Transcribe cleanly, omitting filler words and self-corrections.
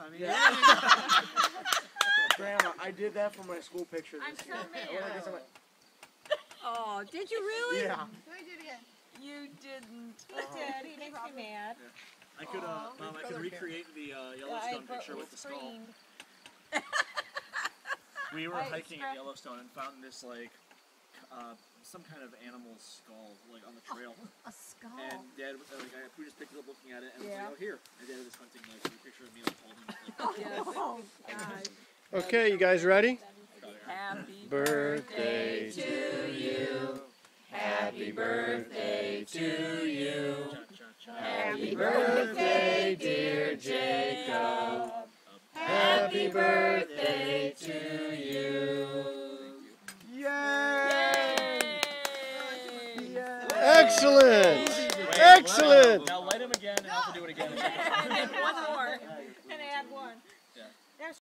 I mean, Grandma, I did that for my school picture this year. I'm so mad. Oh, did you really? Yeah. Do it again. You didn't. He did. He makes me mad. I could, Mom, I could recreate the Yellowstone picture with the skull. We were hiking in Yellowstone and found this, like, some kind of animal's skull, like, on the trail. A skull. And Dad, we just picked it up looking at it and was like, oh, here. And Dad had this hunting knife and a picture of me, like, holding it. Like, Oh, God. Okay, you guys ready? Happy Birthday to you. Happy birthday to you. Happy birthday, dear Jacob. Happy birthday to you. Yay! Excellent! Excellent! Now light him again and I'll have to do it again. One more.